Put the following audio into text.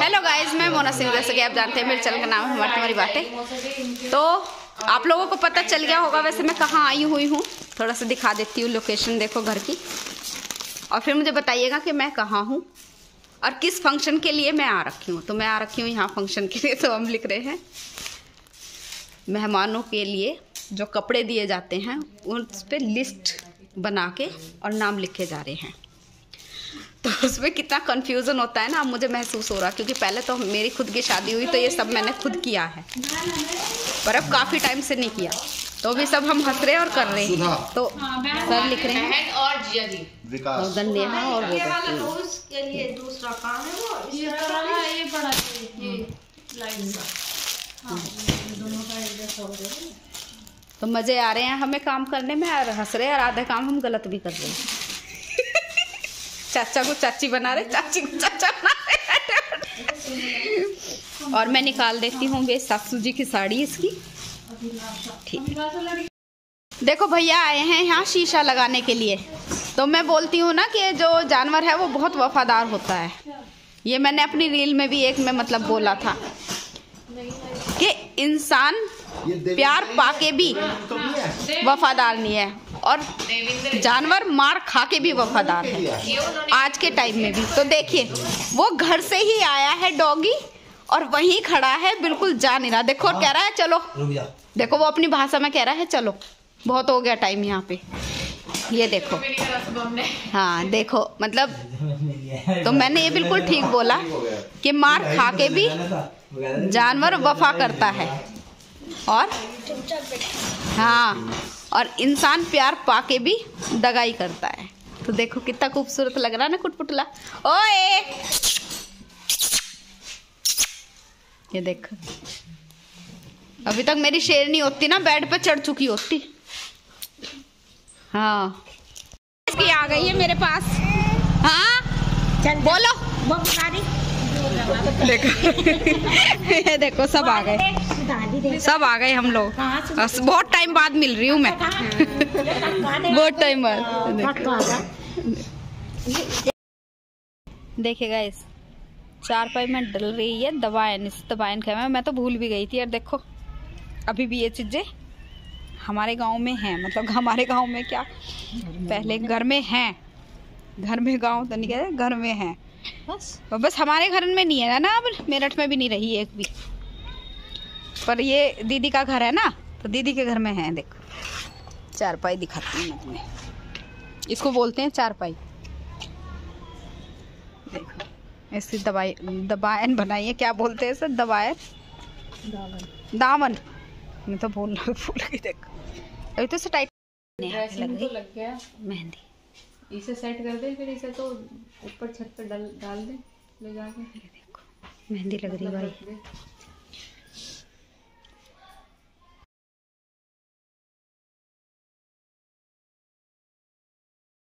Hello guys, मैं मोना सिंह। जैसे कि आप जानते हैं मेरे चैनल का नाम है हमारी तुम्हारी बातें। तो आप लोगों को पता चल गया होगा वैसे मैं कहाँ आई हुई हूँ। थोड़ा सा दिखा देती हूँ लोकेशन, देखो घर की, और फिर मुझे बताइएगा कि मैं कहाँ हूँ और किस फंक्शन के लिए मैं आ रखी हूँ। तो मैं आ रखी हूँ यहाँ फंक्शन के लिए। तो हम लिख रहे हैं मेहमानों के लिए जो कपड़े दिए जाते हैं उस पर लिस्ट बना के और नाम लिखे जा रहे हैं। तो उसमें कितना कन्फ्यूज़न होता है ना, अब मुझे महसूस हो रहा, क्योंकि पहले तो मेरी खुद की शादी हुई तो ये सब मैंने खुद किया है, पर अब काफ़ी टाइम से नहीं किया। तो अभी सब हम हंस रहे और कर रहे हैं। तो सर लिख रहे हैं और जिया जी और गंदे हैं और वो के लिए दूसरा काम है वो ये बड़ा ये लाइन का दोनों का एक। तो मज़े आ रहे हैं हमें काम करने में और हंस रहे हैं, और आधे काम हम गलत भी कर रहे हैं। चाचा को चाची बना रहे, चाची को चाचा बना रहे। और मैं निकाल देती हूँ वे सासू जी की साड़ी इसकी। ठीक, देखो भैया आए हैं यहाँ शीशा लगाने के लिए। तो मैं बोलती हूँ ना कि जो जानवर है वो बहुत वफादार होता है। ये मैंने अपनी रील में भी एक में मतलब बोला था कि इंसान प्यार पाके भी वफादार नहीं है, और जानवर मार खा के भी वफादार है आज के टाइम में भी। तो देखिए वो घर से ही आया है डॉगी और वहीं खड़ा है, बिल्कुल जा नहीं रहा। देखो और कह रहा है चलो, देखो वो अपनी भाषा में कह रहा है चलो, बहुत हो गया टाइम यहाँ पे। ये देखो, हाँ देखो मतलब, तो मैंने ये बिल्कुल ठीक बोला कि मार खा के भी जानवर वफा करता है, और हाँ, और इंसान प्यार पाके भी दगाई करता है। तो देखो कितना खूबसूरत लग रहा है ना कुटपुटला। ओए ये देखो, अभी तक मेरी शेरनी होती ना बेड पे चढ़ चुकी होती। हाँ इसकी आ गई है मेरे पास। हाँ बोलो, देखो देखो सब आ गए, सब आ गए हम लोग। बहुत टाइम बाद मिल रही हूँ मैं, बहुत टाइम बाद। देखिएगा इस चारपाई में डल रही है दवाएं, इस दवाएं खाए मैं तो भूल भी गई थी। और देखो अभी भी ये चीजें हमारे गांव में हैं, मतलब हमारे गांव में क्या, पहले घर में हैं, घर में, गांव तो नहीं कहते, घर में हैं बस हमारे घर में नहीं है ना, अब मेरठ में भी नहीं रही एक भी, पर ये दीदी का घर है ना, तो दीदी के घर में है। देखो चारपाई दिखाती हूँ मैं तुम्हें, इसको बोलते हैं चारपाई। देखो इसकी दबाएन बनाई है, क्या बोलते हैं इसे, दबाएन, दामन, मैं तो भूल गई। देखो अभी तो इसे टाइट लग गया मेहंदी, इसे सेट कर दे, फिर इसे तो ऊपर छत पर डाल दे ले जाके। देखो मेहंदी लग रही है भाई।